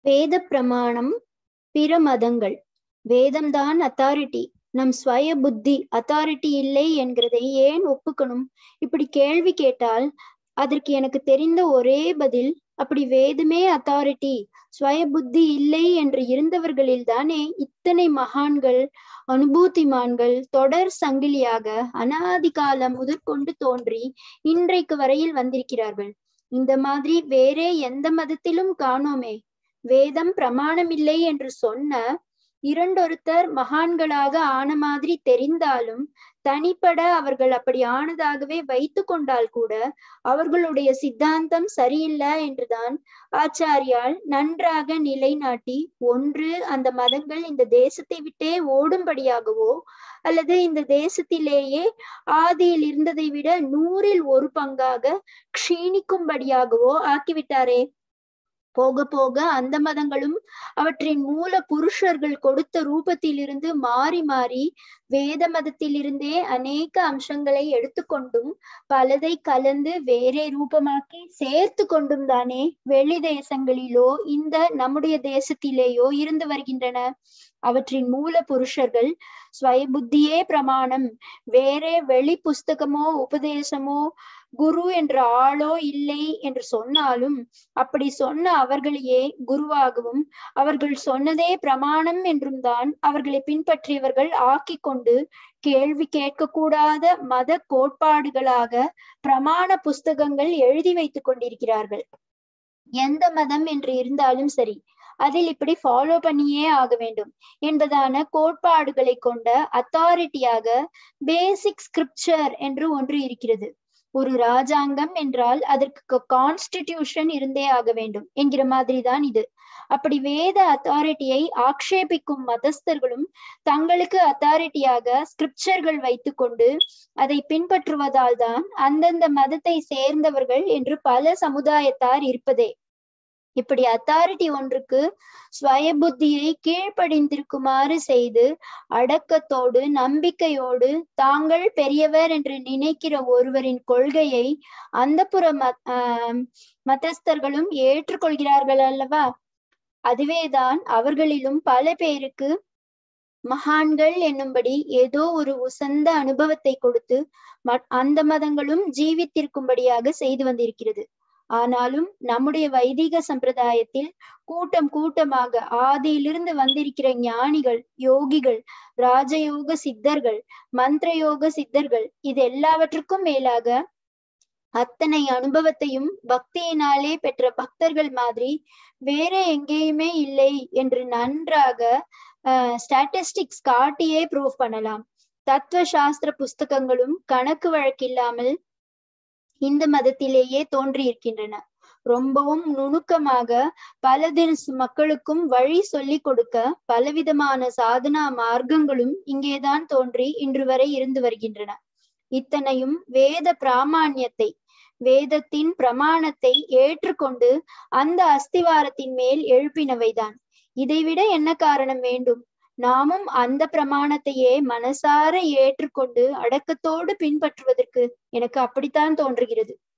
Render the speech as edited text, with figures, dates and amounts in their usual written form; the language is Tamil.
வேத பிரமாணம், பிற மதங்கள். வேதம்தான் அத்தாரிட்டி, நம் ஸ்வய புத்தி அத்தாரிட்டி இல்லை என்கிறதை ஏன் ஒப்புக்கணும்? இப்படி கேள்வி கேட்டால் அதற்கு எனக்கு தெரிந்த ஒரே பதில், அப்படி வேதமே அத்தாரிட்டி, ஸ்வய புத்தி இல்லை என்று இருந்தவர்களில் தானே இத்தனை மகான்கள், அனுபூதிமான்கள் தொடர் சங்கிலியாக அனாதி காலம் முதற்கொண்டு தோன்றி இன்றைக்கு வரையில் வந்திருக்கிறார்கள். இந்த மாதிரி வேறே எந்த மதத்திலும் காணோமே. வேதம் பிரமாணம் இல்லை என்று சொன்ன இரண்டொருத்தர் மகான்களாக ஆன மாதிரி தெரிந்தாலும், தனிப்பட அவர்கள் அப்படி ஆனதாகவே வைத்து கொண்டால் கூட அவர்களுடைய சித்தாந்தம் சரியில்லை என்றுதான் ஆச்சாரியால் நன்றாக நிலைநாட்டி, ஒன்று அந்த மதங்கள் இந்த தேசத்தை விட்டே ஓடும்படியாகவோ அல்லது இந்த தேசத்திலேயே ஆதியில் இருந்ததை விட 100ல் 1 பங்காக க்ஷீணிக்கும்படியாகவோ ஆக்கிவிட்டாரே. போக போக அந்த மதங்களும் அவற்றின் மூல புருஷர்கள் கொடுத்த ரூபத்திலிருந்து மாறி மாறி வேத மதத்திலிருந்தே அநேக அம்சங்களை எடுத்துக்கொண்டும் பலதை கலந்து வேறே ரூபமாக்கி சேர்த்து கொண்டும் தானே வெளி தேசங்களிலோ இந்த நம்முடைய தேசத்திலேயோ இருந்து வருகின்றன. அவற்றின் மூல புருஷர்கள் ஸ்வயபுத்தியே பிரமாணம், வேறே வெளி புஸ்தகமோ உபதேசமோ குரு என்ற ஆளோ இல்லை என்று சொன்னாலும், அப்படி சொன்ன அவர்களையே குருவாகவும் அவர்கள் சொன்னதே பிரமாணம் என்றும் தான் அவர்களை பின்பற்றியவர்கள் ஆக்கி கொண்டு கேள்வி கேட்கக்கூடாத மத கோட்பாடுகளாக பிரமாண புஸ்தகங்கள் எழுதி வைத்துக் கொண்டிருக்கிறார்கள். எந்த மதம் என்று இருந்தாலும் சரி, அதில் இப்படி ஃபாலோ பண்ணியே ஆக வேண்டும் என்பதான கோட்பாடுகளை கொண்ட அத்தாரிட்டியாக பேசிக் ஸ்கிரிப்சர் என்று ஒன்று இருக்கிறது. ஒரு ராஜாங்கம் என்றால் அதற்கு கான்ஸ்டிடியூஷன் இருந்தே ஆக வேண்டும் என்கிற மாதிரி தான் இது. அப்படி வேத அத்தாரிட்டியை ஆக்ஷேபிக்கும் மதஸ்தர்களும் தங்களுக்கு அத்தாரிட்டியாக ஸ்கிரிப்சர்கள் வைத்துக் கொண்டு அதை பின்பற்றுவதால் தான் அந்தந்த மதத்தை சேர்ந்தவர்கள் என்று பல சமுதாயத்தார் இருப்பதே. இப்படி அத்தாரிட்டி ஒன்றுக்கு ஸ்வய புத்தியை கீழ்ப்படிந்திருக்குமாறு செய்து அடக்கத்தோடு நம்பிக்கையோடு தாங்கள் பெரியவர் என்று நினைக்கிற ஒருவரின் கொள்கையை அந்த புற மதஸ்தர்களும் ஏற்றுக்கொள்கிறார்கள் அல்லவா? அதுவேதான் அவர்களிலும் பல பேருக்கு மகான்கள் என்னும்படி ஏதோ ஒரு உசந்த அனுபவத்தை கொடுத்து அந்த மதங்களும் ஜீவித்திருக்கும்படியாக செய்து வந்திருக்கிறது. ஆனாலும் நம்முடைய வைதிக சம்பிரதாயத்தில் கூட்டம் கூட்டமாக ஆதியிலிருந்து வந்திருக்கிற ஞானிகள், யோகிகள், ராஜயோக சித்தர்கள், மந்திரயோக சித்தர்கள், இது எல்லாவற்றுக்கும் மேலாக அத்தனை அனுபவத்தையும் பக்தியினாலே பெற்ற பக்தர்கள் மாதிரி வேற எங்கேயுமே இல்லை என்று நன்றாக ஸ்டாட்டிஸ்டிக்ஸ் காட்டியே ப்ரூவ் பண்ணலாம். தத்துவ சாஸ்திர புஸ்தகங்களும் கணக்கு வழக்கில்லாமல் இந்த மதத்திலேயே தோன்றி இருக்கின்றன. ரொம்பவும் நுணுக்கமாக பல மக்களுக்கும் வழி சொல்லி கொடுக்க பலவிதமான சாதனா மார்க்கங்களும் இங்கேதான் தோன்றி இன்று வரை இருந்து வருகின்றன. இத்தனையும் வேத பிராமான்யத்தை, வேதத்தின் பிரமாணத்தை ஏற்றுக்கொண்டு அந்த அஸ்திவாரத்தின் மேல் எழுப்பினவைதான். இதைவிட என்ன காரணம் வேண்டும்? நாமும் அந்த பிரமாணத்தையே மனசார ஏற்றுக்கொண்டு அடக்கத்தோடு பின்பற்றுவதற்கு எனக்கு அப்படித்தான் தோன்றுகிறது.